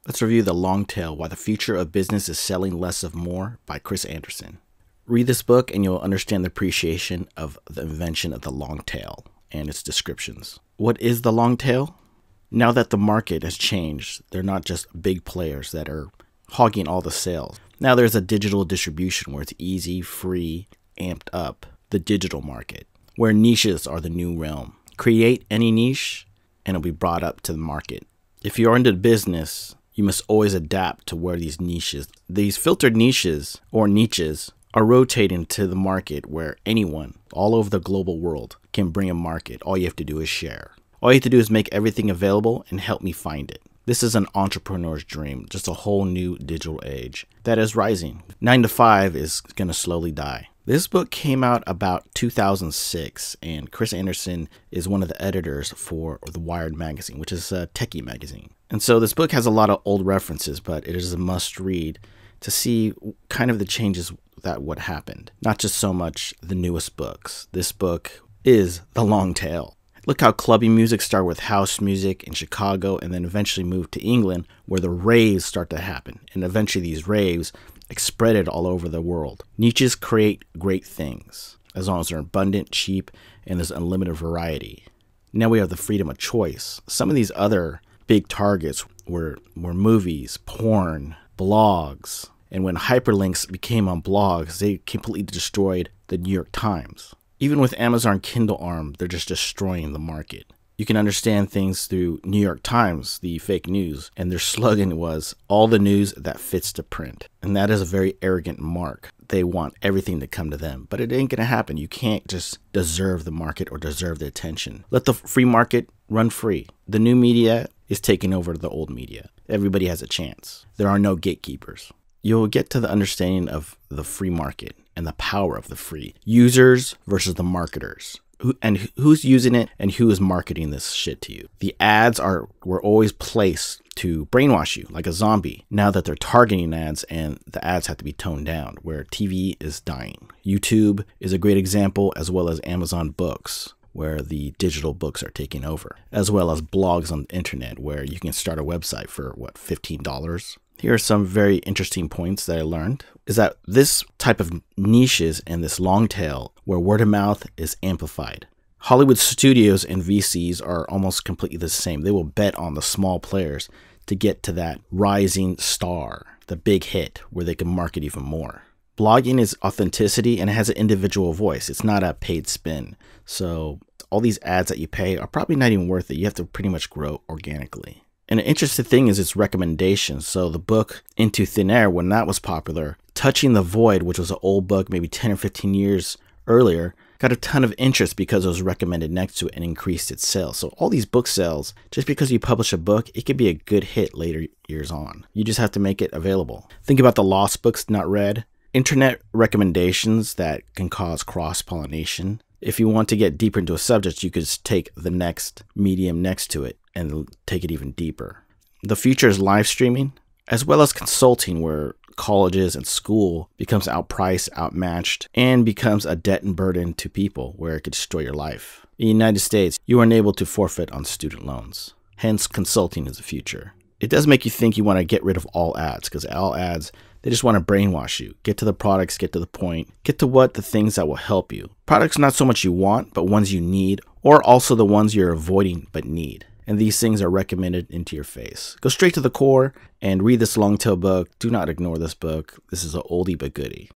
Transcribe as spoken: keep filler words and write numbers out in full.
Let's review The Long Tail, Why the Future of Business is Selling Less of More by Chris Anderson. Read this book and you'll understand the appreciation of the invention of the long tail and its descriptions. What is the long tail? Now that the market has changed, they're not just big players that are hogging all the sales. Now there's a digital distribution where it's easy, free, amped up, the digital market, where niches are the new realm. Create any niche and it'll be brought up to the market. If you're into business, you must always adapt to where these niches, these filtered niches or niches are rotating to the market where anyone all over the global world can bring a market. All you have to do is share. All you have to do is make everything available and help me find it. This is an entrepreneur's dream, just a whole new digital age that is rising. Nine to five is going to slowly die. This book came out about two thousand six, and Chris Anderson is one of the editors for The Wired magazine, which is a techie magazine. And so this book has a lot of old references, but it is a must read to see kind of the changes that what happened. Not just so much the newest books. This book is The Long Tail. Look how clubby music started with house music in Chicago and then eventually moved to England, where the raves start to happen. And eventually these raves spread all over the world. Niches create great things as long as they're abundant, cheap, and there's unlimited variety. Now we have the freedom of choice. Some of these other big targets were, were movies, porn, blogs, and when hyperlinks became on blogs, they completely destroyed the New York Times. Even with Amazon Kindle Arm, they're just destroying the market. You can understand things through New York Times, the fake news, and their slogan was, all the news that fits to print. And that is a very arrogant mark. They want everything to come to them, but it ain't gonna happen. You can't just deserve the market or deserve the attention. Let the free market run free. The new media is taking over the old media. Everybody has a chance. There are no gatekeepers. You'll get to the understanding of the free market and the power of the free. Users versus the marketers. Who, and who's using it and who is marketing this shit to you. The ads are were always placed to brainwash you like a zombie. Now that they're targeting ads and the ads have to be toned down, where T V is dying. YouTube is a great example, as well as Amazon Books, where the digital books are taking over, as well as blogs on the internet where you can start a website for what, fifteen dollars? Here are some very interesting points that I learned, is that this type of niches and this long tail where word of mouth is amplified. Hollywood studios and V Cs are almost completely the same. They will bet on the small players to get to that rising star, the big hit where they can market even more. Blogging is authenticity and it has an individual voice. It's not a paid spin. So all these ads that you pay are probably not even worth it. You have to pretty much grow organically. And an interesting thing is its recommendations. So the book Into Thin Air, when that was popular, Touching the Void, which was an old book maybe ten or fifteen years earlier, got a ton of interest because it was recommended next to it and increased its sales. So all these book sales, just because you publish a book, it could be a good hit later years on. You just have to make it available. Think about the lost books not read. Internet recommendations that can cause cross-pollination. If you want to get deeper into a subject, you could just take the next medium next to it and take it even deeper. The future is live streaming, as well as consulting, where colleges and school becomes outpriced, outmatched, and becomes a debt and burden to people where it could destroy your life. In the United States, you are unable to forfeit on student loans. Hence, consulting is the future. It does make you think you want to get rid of all ads, because all ads, they just want to brainwash you. Get to the products, get to the point, get to what the things that will help you. Products not so much you want, but ones you need, or also the ones you're avoiding but need. And these things are recommended into your face. Go straight to the core and read this long tail book. Do not ignore this book. This is an oldie but goodie.